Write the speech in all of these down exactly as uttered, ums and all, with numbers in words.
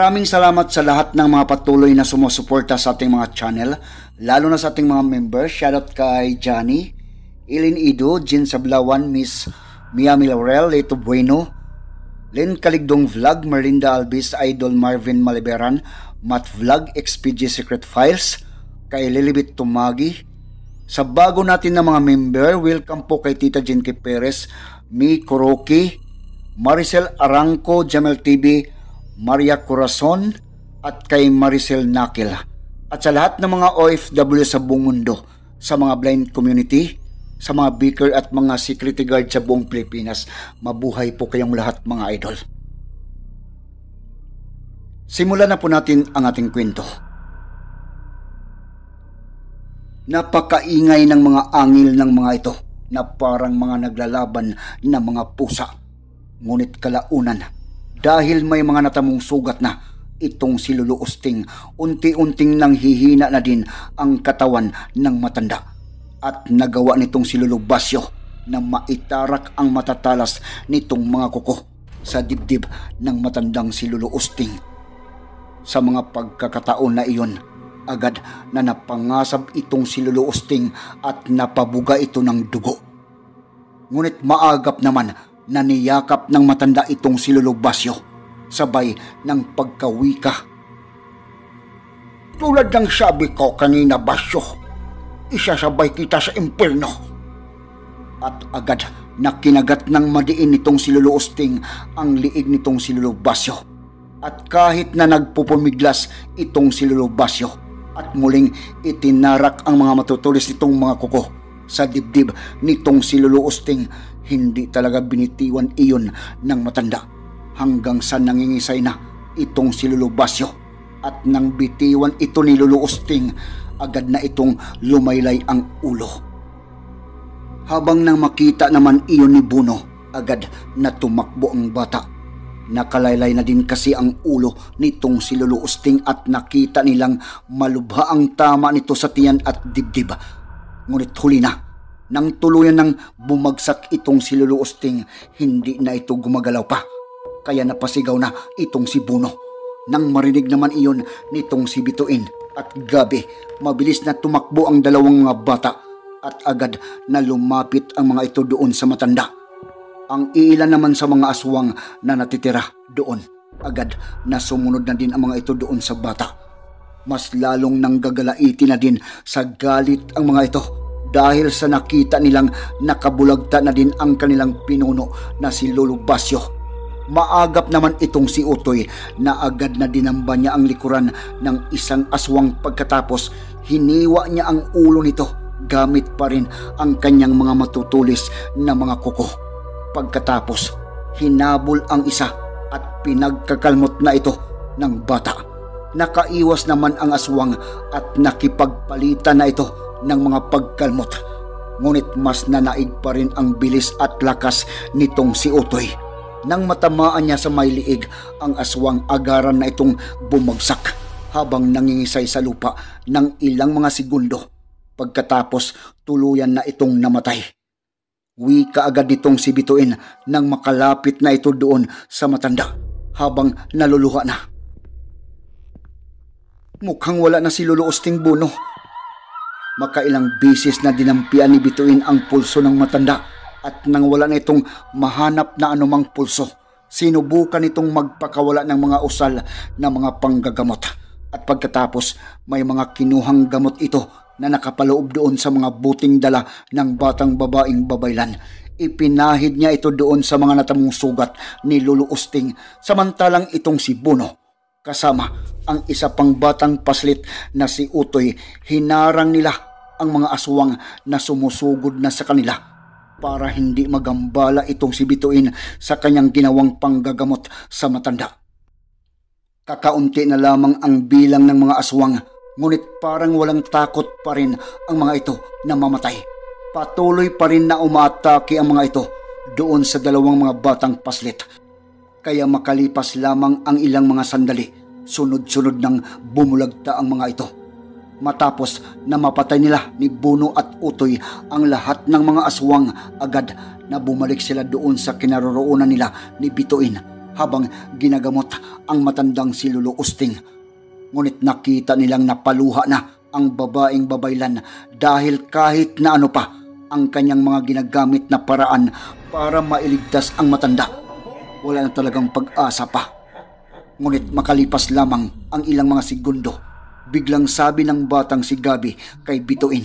Maraming salamat sa lahat ng mga patuloy na sumusuporta sa ating mga channel, lalo na sa ating mga members. Shoutout kay Johnny, Ilin Ido, Jin Sablawan, Miss Mia Laurel, Leto Bueno, Len Kaligdong Vlog, Merlinda Albis, Idol Marvin Maliberan, Matt Vlog, X P G Secret Files, kay Lilibet Tumagi. Sa bago natin na mga member, welcome po kay Tita Jinky Perez, Mi Kuroki, Maricel Arangco, Jamel T V, Maria Corazon, at kay Maricel Nakil. At sa lahat ng mga O F W sa buong mundo, sa mga blind community, sa mga beaker at mga security guard sa buong Pilipinas, mabuhay po kayong lahat mga idol. Simulan na po natin ang ating kwento. Napakaingay ng mga angil ng mga ito na parang mga naglalaban na mga pusa. Ngunit kalaunan, dahil may mga natamong sugat na, itong si Lolo Usting unti-unting nang hihina na din ang katawan ng matanda. At nagawa nitong si Lolo Basyo na maitarak ang matatalas nitong mga kuko sa dibdib ng matandang si Lolo Usting. Sa mga pagkakataon na iyon, agad na napangasab itong si Lolo Usting at napabuga ito ng dugo. Ngunit maagap naman na niyakap ng matanda itong si Lolo Basyo, sabay ng pagkawika. Tulad ng sabi ko kanina, Basyo, isasabay kita sa impyerno. At agad na kinagat ng madiin nitong si Lolo Usting ang liig nitong si Lolo Basyo. At kahit na nagpupumiglas itong si Lolo Basyo at muling itinarak ang mga matutulis nitong mga kuko sa dibdib nitong si Lolo Usting, hindi talaga binitiwan iyon ng matanda hanggang sa nangingisay na itong si Lolo Basyo. At nang bitiwan ito ni Lolo Usting, agad na itong lumaylay ang ulo. Habang nang makita naman iyon ni Buno, agad na tumakbo ang bata. Nakalaylay na din kasi ang ulo nitong si Lolo Usting at nakita nilang malubha ang tama nito sa tiyan at dibdib. Ngunit huli na, nang tuluyan nang bumagsak itong si Lolo Usting, hindi na ito gumagalaw pa. Kaya napasigaw na itong si Buno. Nang marinig naman iyon nitong si Bituin at Gabi, mabilis na tumakbo ang dalawang mga bata at agad na lumapit ang mga ito doon sa matanda. Ang ilan naman sa mga aswang na natitira doon, agad na sumunod na din ang mga ito doon sa bata. Mas lalong nanggagalaiti na din sa galit ang mga ito dahil sa nakita nilang nakabulagta na din ang kanilang pinuno na si Lolo Basyo. Maagap naman itong si Utoy na agad na dinamba niya ang likuran ng isang aswang, pagkatapos hiniwa niya ang ulo nito gamit pa rin ang kanyang mga matutulis na mga kuko. Pagkatapos hinabol ang isa at pinagkakalmot na ito ng bata. Nakaiwas naman ang aswang at nakipagpalitan na ito ng mga pagkalmot. Ngunit mas nanaig pa rin ang bilis at lakas nitong si Utoy. Nang matamaan niya sa may liig ang aswang, agaran na itong bumagsak habang nangingisay sa lupa ng ilang mga segundo. Pagkatapos tuluyan na itong namatay. Wika agad nitong si Bituin nang makalapit na ito doon sa matanda habang naluluha na. Mukhang wala na si Lolo Usting, Buno. Makailang bisis na dinampian ni Bituin ang pulso ng matanda at nang wala na itong mahanap na anumang pulso, sinubukan itong magpakawala ng mga usal na mga panggagamot. At pagkatapos may mga kinuhang gamot ito na nakapaloob doon sa mga buting dala ng batang babaeng babaylan. Ipinahid niya ito doon sa mga natamong sugat ni Lolo Usting, samantalang itong si Buno kasama ang isa pang batang paslit na si Utoy, hinarang nila ang mga aswang na sumusugod na sa kanila para hindi magambala itong si Bituin sa kanyang ginawang panggagamot sa matanda. Kakaunti na lamang ang bilang ng mga aswang, ngunit parang walang takot pa rin ang mga ito na mamatay. Patuloy pa rin na umaatake ang mga ito doon sa dalawang mga batang paslit. Kaya makalipas lamang ang ilang mga sandali, sunod-sunod nang bumulagta ang mga ito. Matapos na mapatay nila ni Buno at Utoy ang lahat ng mga aswang, agad na bumalik sila doon sa kinaroroonan nila ni Bituin habang ginagamot ang matandang si Lolo Usting. Ngunit nakita nilang napaluha na ang babaeng babaylan dahil kahit na ano pa ang kanyang mga ginagamit na paraan para mailigtas ang matanda, wala na talagang pag-asa pa. Ngunit makalipas lamang ang ilang mga segundo, biglang sabi ng batang si Gabi kay Bituin,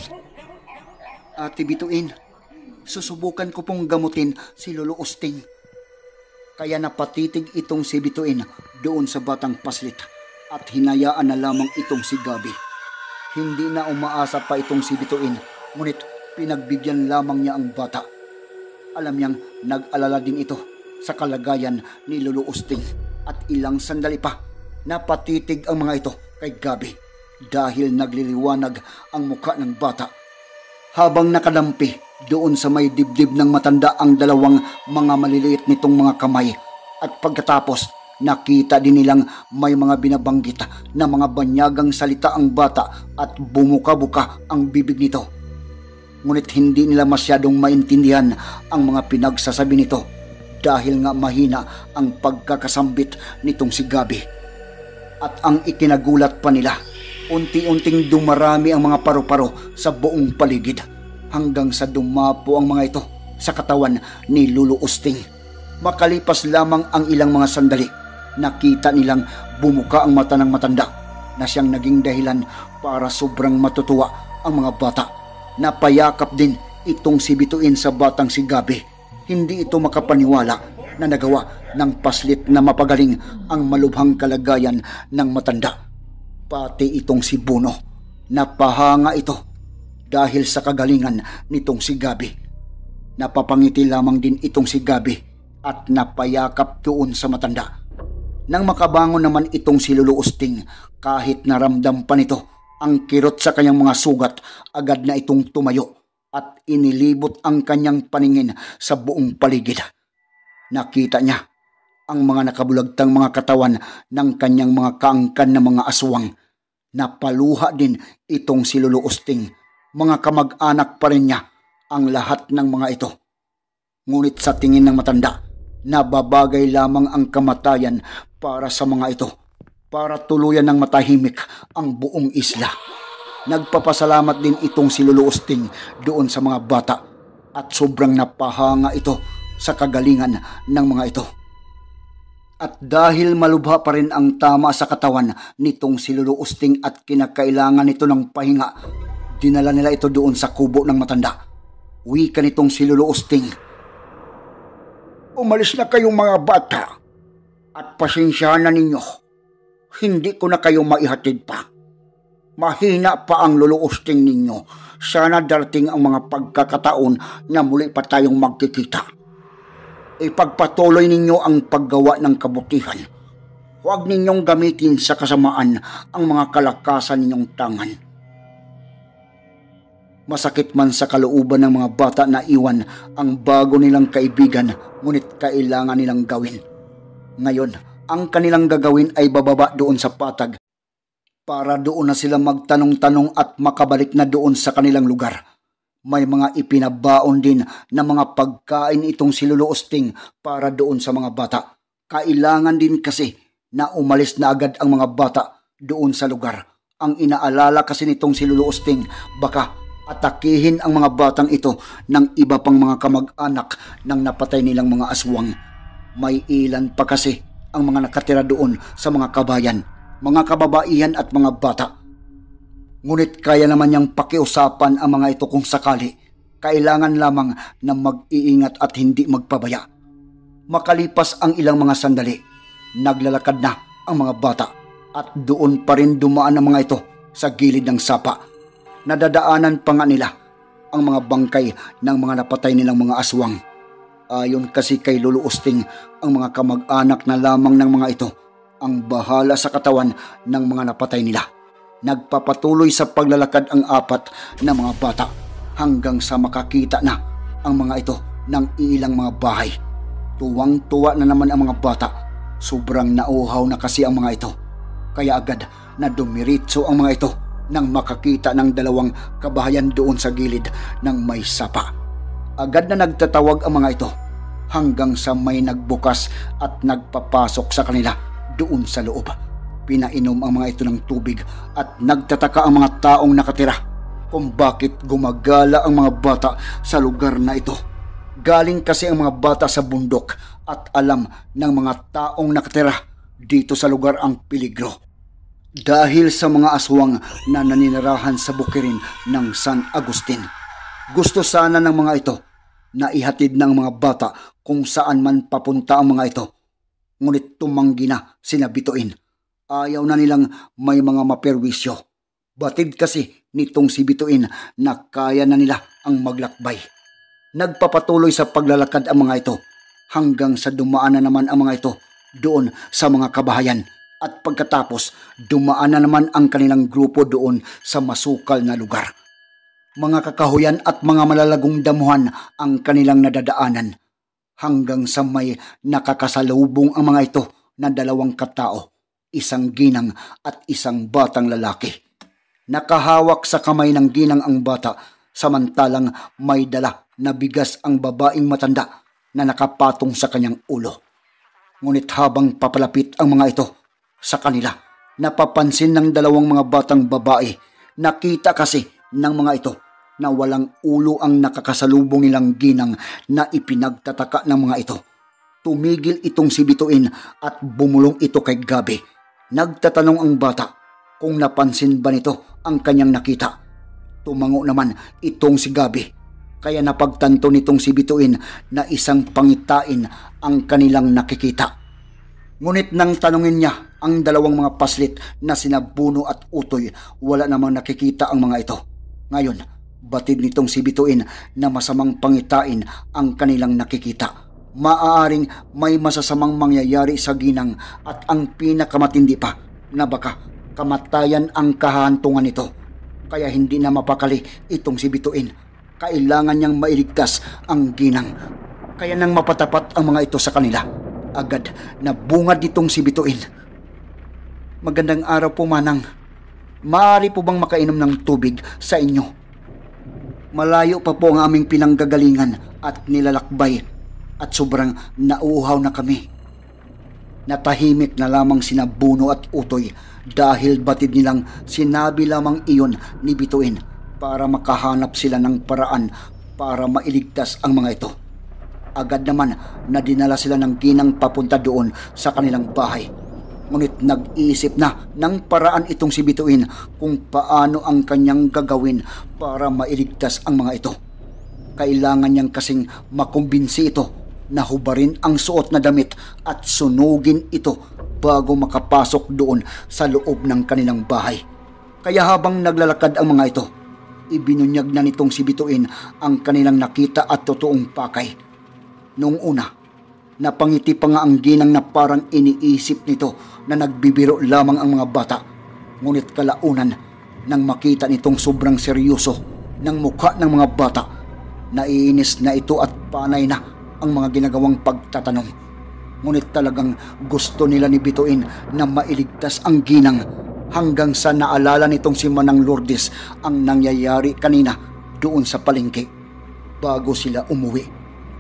"Ate Bituin, susubukan ko pong gamutin si Lolo Usting." Kaya napatitig itong si Bituin doon sa batang paslit at hinayaan na lamang itong si Gabi. Hindi na umaasa pa itong si Bituin, ngunit pinagbigyan lamang niya ang bata. Alam niyang nag-alala din ito sa kalagayan ni Lolo Usting at ilang sandali pa napatitig ang mga ito kay Gabi dahil nagliliwanag ang muka ng bata. Habang nakadampi doon sa may dibdib ng matanda ang dalawang mga maliliit nitong mga kamay, at pagkatapos nakita din nilang may mga binabanggit na mga banyagang salita ang bata at bumuka-buka ang bibig nito. Ngunit hindi nila masyadong maintindihan ang mga pinagsasabi nito dahil nga mahina ang pagkakasambit nitong si Gabi. At ang ikinagulat pa nila, unti-unting dumarami ang mga paru-paro sa buong paligid hanggang sa dumapo ang mga ito sa katawan ni Lolo Usting. Makalipas lamang ang ilang mga sandali, nakita nilang bumuka ang mata ng matanda na siyang naging dahilan para sobrang matutuwa ang mga bata. Napayakap din itong si Bituin sa batang si Gabi. Hindi ito makapaniwala na nagawa ng paslit na mapagaling ang malubhang kalagayan ng matanda. Pati itong si Buno, napahanga ito dahil sa kagalingan nitong si Gabi. Napapangiti lamang din itong si Gabi at napayakap doon sa matanda. Nang makabangon naman itong si Lolo Usting, kahit naramdam pa nito ang kirot sa kanyang mga sugat, agad na itong tumayo at inilibot ang kanyang paningin sa buong paligid. Nakita niya ang mga nakabulagtang mga katawan ng kanyang mga kaangkan na mga aswang. Napaluha din itong si Lolo Usting. Mga kamag-anak pa rin niya ang lahat ng mga ito. Ngunit sa tingin ng matanda, nababagay lamang ang kamatayan para sa mga ito, para tuluyan ng matahimik ang buong isla. Nagpapasalamat din itong si Lolo Usting doon sa mga bata at sobrang napahanga ito sa kagalingan ng mga ito. At dahil malubha pa rin ang tama sa katawan nitong si Lolo Usting at kinakailangan nito ng pahinga, dinala nila ito doon sa kubo ng matanda. Wika nitong si Lolo Usting, "Umalis na kayong mga bata at pasensyahan na ninyo. Hindi ko na kayo maihatid pa. Mahina pa ang Lolo Usting ninyo. Sana darating ang mga pagkakataon na muli pa tayong magkikita. Ipagpatuloy ninyo ang paggawa ng kabutihan. Huwag ninyong gamitin sa kasamaan ang mga kalakasan ninyong tangan." Masakit man sa kalooban ng mga bata na iwan ang bago nilang kaibigan, ngunit kailangan nilang gawin. Ngayon, ang kanilang gagawin ay bababa doon sa patag para doon na sila magtanong-tanong at makabalik na doon sa kanilang lugar. May mga ipinabaon din na mga pagkain itong si Lolo Usting para doon sa mga bata. Kailangan din kasi na umalis na agad ang mga bata doon sa lugar. Ang inaalala kasi nitong si Lolo Usting, baka atakihin ang mga batang ito ng iba pang mga kamag-anak ng napatay nilang mga aswang. May ilan pa kasi ang mga nakatira doon sa mga kabayan, mga kababaihan at mga bata. Ngunit kaya naman niyang pakiusapan ang mga ito kung sakali. Kailangan lamang na mag-iingat at hindi magpabaya. Makalipas ang ilang mga sandali, naglalakad na ang mga bata at doon pa rin dumaan ang mga ito sa gilid ng sapa. Nadadaanan pa nga nila ang mga bangkay ng mga napatay nilang mga aswang. Ayon kasi kay Lolo Usting, ang mga kamag-anak na lamang ng mga ito ang bahala sa katawan ng mga napatay nila. Nagpapatuloy sa paglalakad ang apat na mga bata hanggang sa makakita na ang mga ito ng ilang mga bahay. Tuwang-tuwa na naman ang mga bata. Sobrang nauhaw na kasi ang mga ito. Kaya agad na dumiritso ang mga ito nang makakita ng dalawang kabahayan doon sa gilid ng may sapa. Agad na nagtatawag ang mga ito. hanggang sa may nagbukas at nagpapasok sa kanila doon sa loob. Pinainom ang mga ito ng tubig at nagtataka ang mga taong nakatira kung bakit gumagala ang mga bata sa lugar na ito. Galing kasi ang mga bata sa bundok at alam ng mga taong nakatira dito sa lugar ang peligro. Dahil sa mga aswang na naninirahan sa bukirin ng San Agustin. Gusto sana ng mga ito na ihatid ng mga bata kung saan man papunta ang mga ito. Ngunit tumanggi na sina Bituin. Ayaw na nilang may mga maperwisyo. Batid kasi nitong si Bituin na kaya na nila ang maglakbay. Nagpapatuloy sa paglalakad ang mga ito hanggang sa dumaan na naman ang mga ito doon sa mga kabahayan. At pagkatapos, dumaan na naman ang kanilang grupo doon sa masukal na lugar. Mga kakahuyan at mga malalagong damuhan ang kanilang nadadaanan hanggang sa may nakakasalubong ang mga ito na dalawang katao, isang ginang at isang batang lalaki. Nakahawak sa kamay ng ginang ang bata, samantalang may dala na bigas ang babaeng matanda na nakapatong sa kanyang ulo. Ngunit habang papalapit ang mga ito sa kanila, napapansin ng dalawang mga batang babae, nakita kasi ng mga ito na walang ulo ang nakakasalubong nilang ginang na ipinagtataka ng mga ito. Tumigil itong si Bituin at bumulong ito kay Gabi. Nagtatanong ang bata kung napansin ba nito ang kanyang nakita. Tumango naman itong si Gabi, kaya napagtanto nitong si Bituin na isang pangitain ang kanilang nakikita. Ngunit nang tanungin niya ang dalawang mga paslit na sina Buno at Utoy, wala namang nakikita ang mga ito. Ngayon, batid nitong si Bituin na masamang pangitain ang kanilang nakikita. Maaaring may masasamang mangyayari sa ginang at ang pinakamatindi pa na baka kamatayan ang kahantungan nito. Kaya hindi na mapakali itong si Bituin. Kailangan niyang mailigtas ang ginang. Kaya nang mapatapat ang mga ito sa kanila, agad na bungad nitong si Bituin. Magandang araw po, Manang. Maaari po bang makainom ng tubig sa inyo? Malayo pa po ang aming pinanggagalingan at nilalakbay at sobrang nauuhaw na kami. Natahimik na lamang sina Buno at Utoy dahil batid nilang sinabi lamang iyon ni Bituin para makahanap sila ng paraan para mailigtas ang mga ito. Agad naman na dinala sila ng ginang papunta doon sa kanilang bahay. Ngunit nag-iisip na ng paraan itong si Bituin kung paano ang kanyang gagawin para mailigtas ang mga ito. Kailangan niyang kasing makumbinsi ito na hubarin ang suot na damit at sunugin ito bago makapasok doon sa loob ng kanilang bahay. Kaya habang naglalakad ang mga ito, ibinunyag na nitong si Bituin ang kanilang nakita at totoong pakay. Noong una, napangiti pa nga ang ginang na parang iniisip nito na nagbibiro lamang ang mga bata. Ngunit kalaunan, nang makita nitong sobrang seryoso ng mukha ng mga bata, naiinis na ito at panay na ang mga ginagawang pagtatanong. Ngunit talagang gusto nila ni Bituin na mailigtas ang ginang hanggang sa naalala nitong si Manang Lourdes ang nangyayari kanina doon sa palengke bago sila umuwi.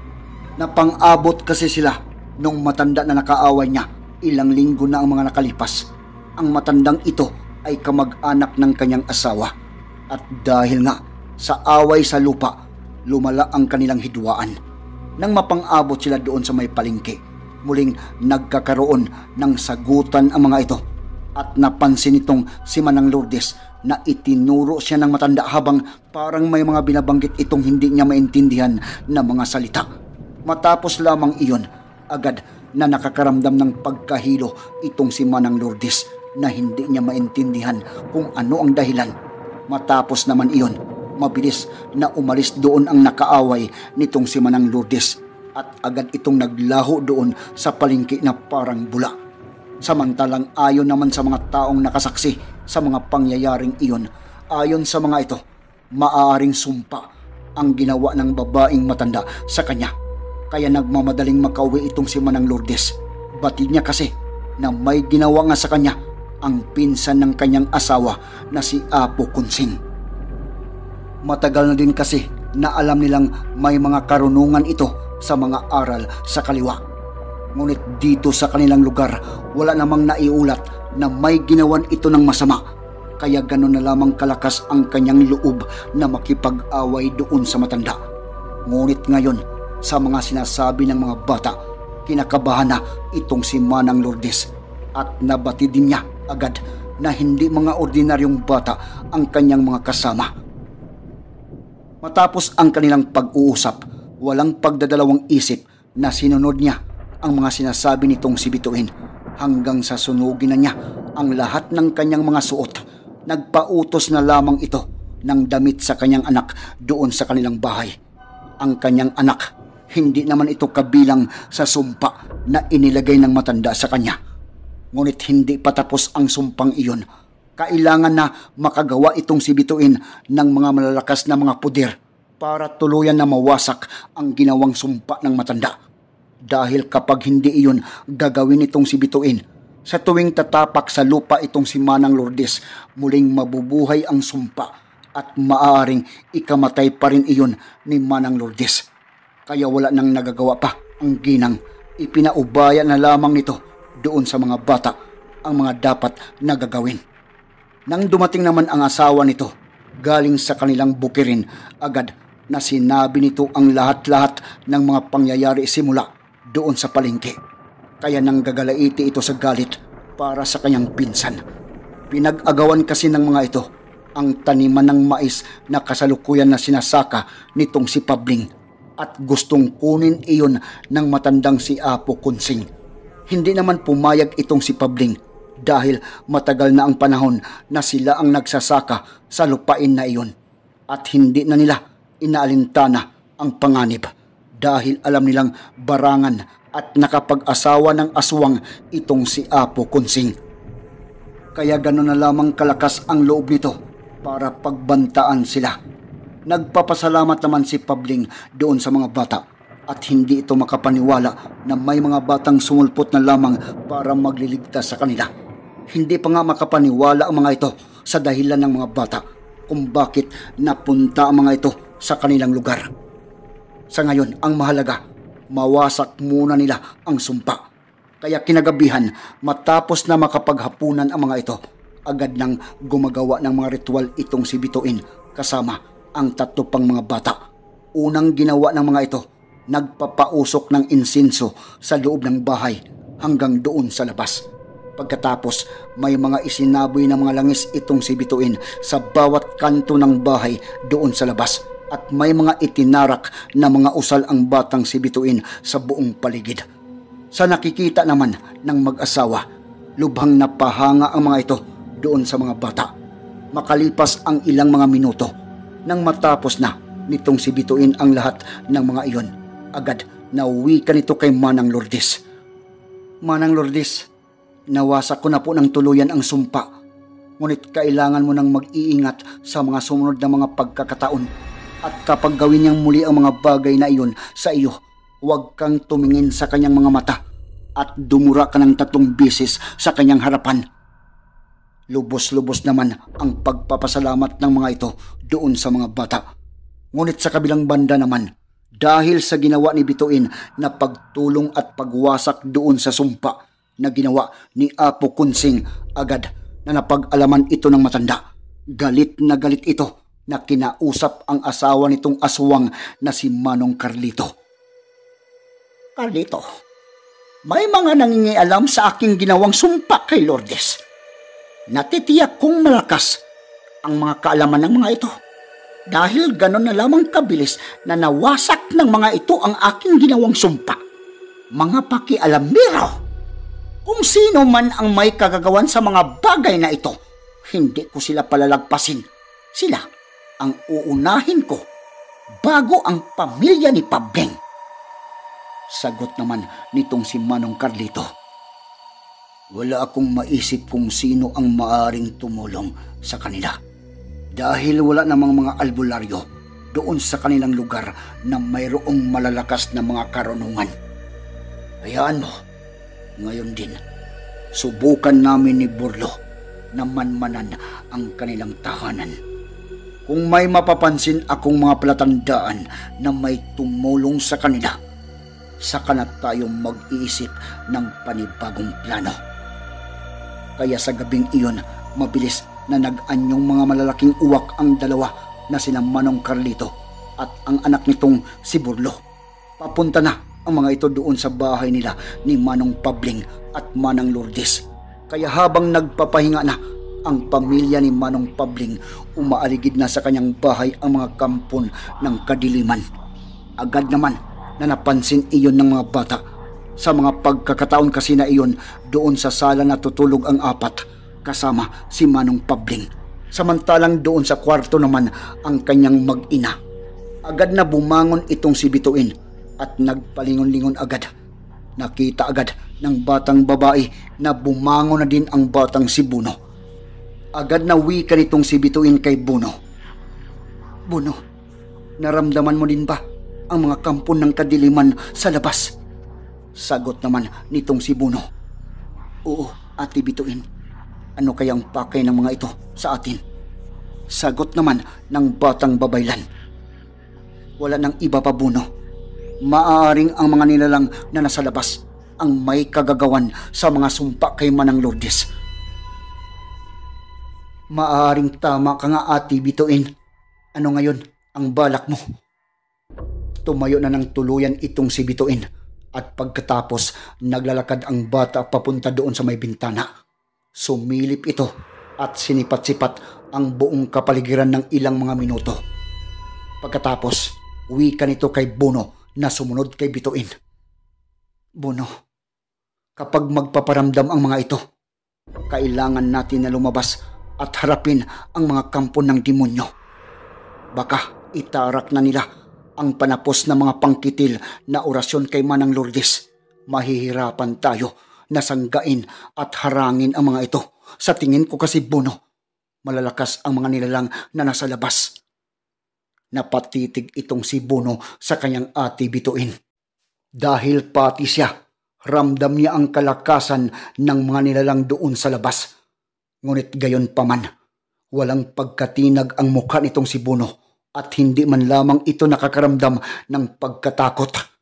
Napang-abot kasi sila nung matanda na nakaaway niya. Ilang linggo na ang mga nakalipas. Ang matandang ito ay kamag-anak ng kanyang asawa. At dahil nga sa away sa lupa, lumala ang kanilang hidwaan. Nang mapang-abot sila doon sa may palengke, muling nagkakaroon ng sagutan ang mga ito. At napansin itong si Manang Lourdes na itinuro siya ng matanda habang parang may mga binabanggit itong hindi niya maintindihan na mga salita. Matapos lamang iyon, agad na nakakaramdam ng pagkahilo itong si Manang Lourdes na hindi niya maintindihan kung ano ang dahilan. Matapos naman iyon, mabilis na umalis doon ang nakaaway nitong si Manang Lourdes at agad itong naglaho doon sa palengke na parang bula. Samantalang ayon naman sa mga taong nakasaksi sa mga pangyayaring iyon, ayon sa mga ito, maaaring sumpa ang ginawa ng babaeng matanda sa kanya. Kaya nagmamadaling makauwi itong si Manang Lourdes. Batid niya kasi na may ginawa nga sa kanya ang pinsan ng kanyang asawa na si Apo Kunsing. Matagal na din kasi na alam nilang may mga karunungan ito sa mga aral sa kaliwa. Ngunit dito sa kanilang lugar, wala namang naiulat na may ginawan ito ng masama. Kaya gano'n na lamang kalakas ang kanyang loob na makipag-away doon sa matanda. Ngunit ngayon, sa mga sinasabi ng mga bata, kinakabahan na itong si Manang Lourdes at nabati din niya agad na hindi mga ordinaryong bata ang kanyang mga kasama. Matapos ang kanilang pag-uusap, walang pagdadalawang isip na sinunod niya ang mga sinasabi nitong si Bituin hanggang sa sunugin na niya ang lahat ng kanyang mga suot. Nagpautos na lamang ito ng damit sa kanyang anak doon sa kanilang bahay. Ang kanyang anak, hindi naman ito kabilang sa sumpa na inilagay ng matanda sa kanya. Ngunit hindi pa tapos ang sumpang iyon. Kailangan na makagawa itong si Bituin ng mga malalakas na mga puder para tuluyan na mawasak ang ginawang sumpa ng matanda. Dahil kapag hindi iyon gagawin itong si Bituin, sa tuwing tatapak sa lupa itong si Manang Lourdes, muling mabubuhay ang sumpa at maaaring ikamatay pa rin iyon ni Manang Lourdes. Kaya wala nang nagagawa pa ang ginang. Ipinaubaya na lamang nito doon sa mga bata ang mga dapat na gagawin. Nang dumating naman ang asawa nito, galing sa kanilang bukirin, agad na sinabi nito ang lahat-lahat ng mga pangyayari simula doon sa palengke. Kaya nang gagalaiti ito sa galit para sa kanyang pinsan. Pinag-agawan kasi ng mga ito ang taniman ng mais na kasalukuyan na sinasaka nitong si Pabling at gustong kunin iyon ng matandang si Apo Kunsing. Hindi naman pumayag itong si Pabling dahil matagal na ang panahon na sila ang nagsasaka sa lupain na iyon at hindi na nila inaalintana ang panganib dahil alam nilang barangan at nakapag-asawa ng aswang itong si Apo Kunsing. Kaya gano'n na lamang kalakas ang loob nito para pagbantaan sila. Nagpapasalamat naman si Pabling doon sa mga bata at hindi ito makapaniwala na may mga batang sumulpot na lamang para magliligtas sa kanila. Hindi pa nga makapaniwala ang mga ito sa dahilan ng mga bata kung bakit napunta ang mga ito sa kanilang lugar. Sa ngayon, ang mahalaga, mawasak muna nila ang sumpa. Kaya kinagabihan, matapos na makapaghapunan ang mga ito, agad nang gumagawa ng mga ritual itong si Bituin kasama ang tatlo pang mga bata. Unang ginawa ng mga ito, nagpapausok ng insinso sa loob ng bahay hanggang doon sa labas. Pagkatapos, may mga isinaboy na mga langis itong si Bituin sa bawat kanto ng bahay doon sa labas. At may mga itinarak na mga usal ang batang si Bituin sa buong paligid. Sa nakikita naman ng mag-asawa, lubhang napahanga ang mga ito doon sa mga bata. Makalipas ang ilang mga minuto, nang matapos na nitong si Bituin ang lahat ng mga iyon, agad nauwi ka nito kay Manang Lourdes. Manang Lourdes, nawasak ko na po ng tuluyan ang sumpa. Ngunit kailangan mo nang mag-iingat sa mga sumunod na mga pagkakataon. At kapag gawin niyang muli ang mga bagay na iyon sa iyo, huwag kang tumingin sa kanyang mga mata at dumura ka ng tatlong bisis sa kanyang harapan. Lubos-lubos naman ang pagpapasalamat ng mga ito doon sa mga bata. Ngunit sa kabilang banda naman, dahil sa ginawa ni Bituin na pagtulong at pagwasak doon sa sumpa na ginawa ni Apo Kunsing, agad na napag-alaman ito ng matanda. Galit na galit ito na kinausap ang asawa nitong aswang na si Manong Carlito. Carlito, may mga nangingialam sa aking ginawang sumpa kay Lourdes. Natitiyak kong malakas ang mga kaalaman ng mga ito. Dahil ganon na lamang kabilis na nawasak ng mga ito ang aking ginawang sumpa. Mga pakialamero! Kung sino man ang may kagagawan sa mga bagay na ito, hindi ko sila palalagpasin. Sila ang uunahin ko bago ang pamilya ni Pabling. Sagot naman nitong si Manong Carlito. Wala akong maisip kung sino ang maaring tumulong sa kanila. Dahil wala namang mga albularyo doon sa kanilang lugar na mayroong malalakas na mga karunungan. Hayaan mo, ngayon din, subukan namin ni Burlo na manmanan ang kanilang tahanan. Kung may mapapansin akong mga palatandaan na may tumulong sa kanila, saka na tayo mag-iisip ng panibagong plano. Kaya sa gabing iyon, mabilis na nag-anyong mga malalaking uwak ang dalawa na sina Manong Carlito at ang anak nitong si Burlo. Papunta na ang mga ito doon sa bahay nila ni Manong Pabling at Manang Lourdes. Kaya habang nagpapahinga na ang pamilya ni Manong Pabling, umaaligid na sa kanyang bahay ang mga kampon ng kadiliman. Agad naman na napansin iyon ng mga bata. Sa mga pagkakataon kasi na iyon, doon sa sala natutulog ang apat kasama si Manong Pabling. Samantalang doon sa kwarto naman ang kanyang mag-ina. Agad na bumangon itong si Bituin at nagpalingon-lingon agad. Nakita agad ng batang babae na bumangon na din ang batang si Buno. Agad na wika nitong si Bituin kay Buno. Buno, naramdaman mo din ba ang mga kampon ng kadiliman sa labas? Sagot naman nitong si Buno. Oo, Ate Bituin. Ano kayang pakay ng mga ito sa atin? Sagot naman ng batang babaylan. Wala nang iba pa, Buno. Maaaring ang mga nilalang na nasa labas ang may kagagawan sa mga sumpa kay Manang Lourdes. Maaaring tama ka nga, Ate Bituin. Ano ngayon ang balak mo? Tumayo na ng tuluyan itong si Bituin at pagkatapos naglalakad ang bata papunta doon sa may bintana. Sumilip ito at sinipat-sipat ang buong kapaligiran ng ilang mga minuto. Pagkatapos, wika nito kay Buno na sumunod kay Bituin. Buno, kapag magpaparamdam ang mga ito, kailangan natin na lumabas at harapin ang mga kampon ng demonyo. Baka itarak na nila ang panapos na mga pangkitil na orasyon kay Manang Lourdes. Mahihirapan tayo na sanggain at harangin ang mga ito. Sa tingin ko kasi, Buno, malalakas ang mga nilalang na nasa labas. Napatitig itong si Buno sa kanyang ate Bituin. Dahil pati siya, ramdam niya ang kalakasan ng mga nilalang doon sa labas. Ngunit gayon paman, walang pagkatinag ang mukha nitong si Buno at hindi man lamang ito nakakaramdam ng pagkatakot.